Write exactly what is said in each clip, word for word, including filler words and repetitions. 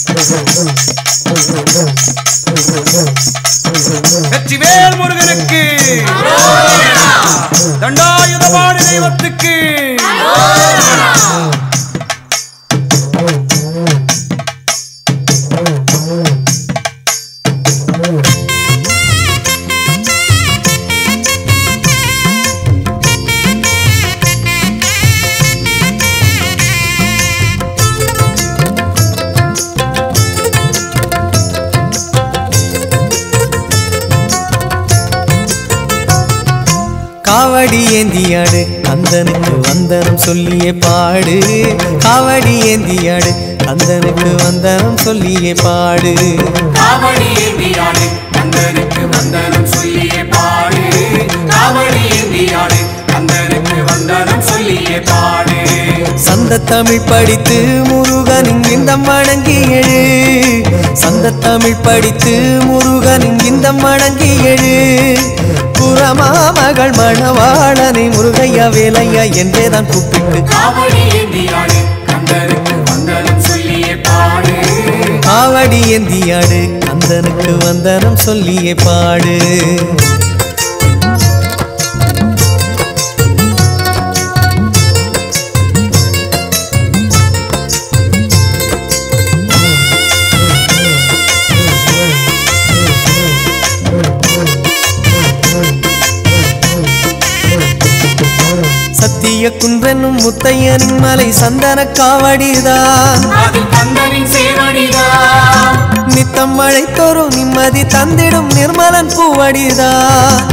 வெற்றிவேல் முருகனுக்கு தண்டாயுதபாணி தெய்வத்துக்கு காவடி ஏந்தியாடு கந்தனுக்கு வந்தனம் சொல்லியே பாடு காவடி ஏந்தியாடு கந்தனுக்கு வந்தனம் சொல்லியே பாடு காவடி ஏந்தியாடு கந்தனுக்கு வந்தனம் சொல்லியே பாடு காவடி ஏந்தியாடு கந்தனுக்கு வந்தனம் சொல்லியே பாடு சந்த தமிழ் படித்து முருகனின் இந்த மடங்கி எழு சந்த தமிழ் படித்து முருகனின் இந்த மடங்கி எழு புறமா மகள் மணவாளனை முருகையா வேலையா என்றேதான் கூப்பிட்டு காவடி ஏந்தியாடு கந்தனுக்கு வந்தனம் சொல்லியே பாடு காவடி ஏந்தியாடு கந்தனுக்கு வந்தனம் சொல்லியே பாடு சத்திய குன்றனும் முத்தையனின் மலை சந்தன காவடிதான் நித்தம் மழை தோறும் நிம்மதி தந்திடும் நிர்மலன் பூவடிதான்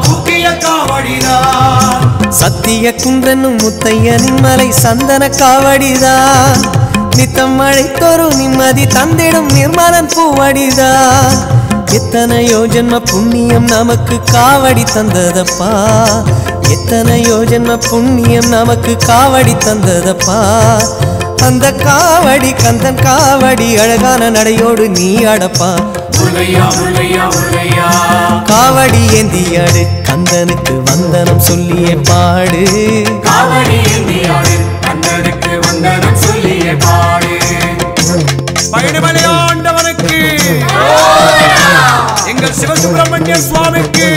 சத்திய குன்றனும் முத்தையனின் மலை சந்தன காவடிதான் நித்தம் மழை தோறும் நிம்மதி தந்திடும் நிர்மலன் பூவடிதான் எத்தனையோ ஜென்ம புண்ணியம் நமக்கு காவடி தந்ததப்பா எத்தனையோ ஜென்ம புண்ணியம் நமக்கு காவடி தந்ததப்பா அந்த காவடி கந்தன் காவடி அழகான நடையோடு நீ அடப்பா காவடி ஏந்தியாடு கந்தனுக்கு வந்தனம் சொல்லியே பாடு காவடி ஏந்தியாடு கந்தனுக்கு வந்தனம் சொல்லியே பாடு பழனிமலை ஆண்டவனுக்கு எங்கள் சிவசுப்பிரமணிய சுவாமிக்கு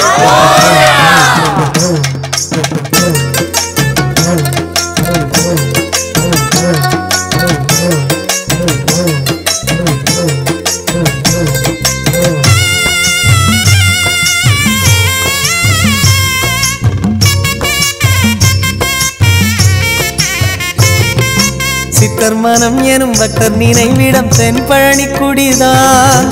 சித்தர் மனம் எனும் பக்தர் நினைவிடம் தென்பழனி குடிதான்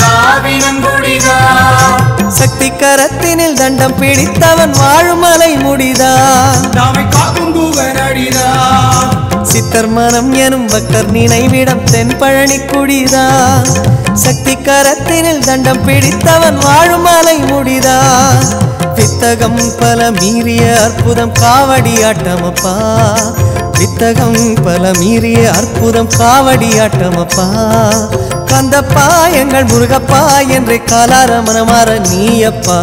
சக்தி கரத்தினில் தண்டம் பிடித்தவன் வாழுமலை முடிதான் சித்தர் மனம் எனும் பக்தர் நினைவிடம் தென்பழனி குடிதான் சக்தி கரத்தினில் தண்டம் பிடித்தவன் வாழுமலை முடிதான் வித்தகம் பல மீறிய அற்புதம் காவடி ஆட்டமப்பா வித்தகம் பல மீறிய அற்புதம் காவடி ஆட்டமப்பா கந்தப்பா எங்கள் முருகப்பா என்றே காலார மனமாற நீயப்பா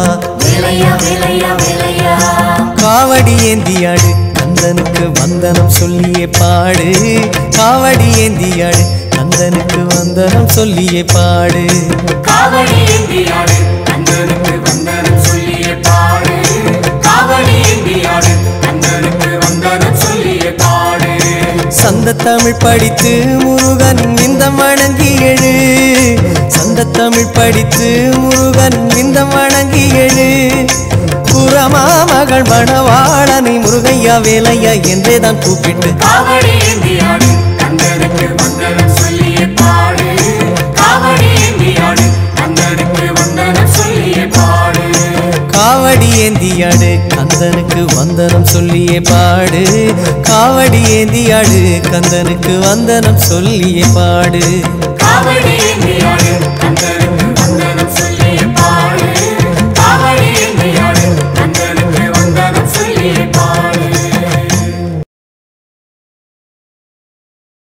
காவடி ஏந்தியாடு கந்தனுக்கு வந்தனம் சொல்லியே பாடு காவடி ஏந்தியாடு கந்தனுக்கு வந்தனம் சொல்லியே பாடு காவடி ஏந்தியாடு கந்தனுக்கு வந்தனம் சொல்லியே பாடு காவடி ஏந்தியாடு கந்தனுக்கு வந்தனம் சொல்லியே பாடு சந்த தமிழ் படித்து முருகன் இந்த வணங்கி எழு சந்த தமிழ் படித்து முருகன் இந்த வணங்கி எழு புறமா மகள் மணவாளனை முருகையா வேலையா என்றேதான் கூப்பிட்டு காவடி ஏந்தியாடு கந்தனுக்கு வந்தனம் சொல்லியே பாடு காவடி ஏந்தியாடு கந்தனுக்கு வந்தனம் சொல்லியே பாடு காவடி ஏந்தியாடு கந்தனுக்கு வந்தனம் சொல்லியே பாடு காவடி ஏந்தியாடு கந்தனுக்கு வந்தனம் சொல்லியே பாடு காவடி ஏந்தியாடு கந்தனுக்கு